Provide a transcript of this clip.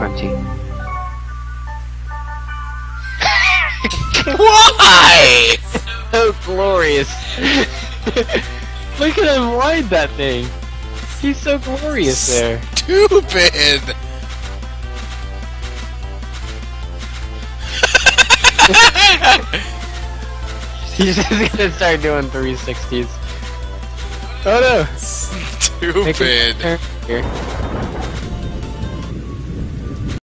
Grunty. Why? So glorious. Look at him ride that thing. He's so glorious there. Stupid. He's just gonna start doing 360s. Oh no! Stupid. Here.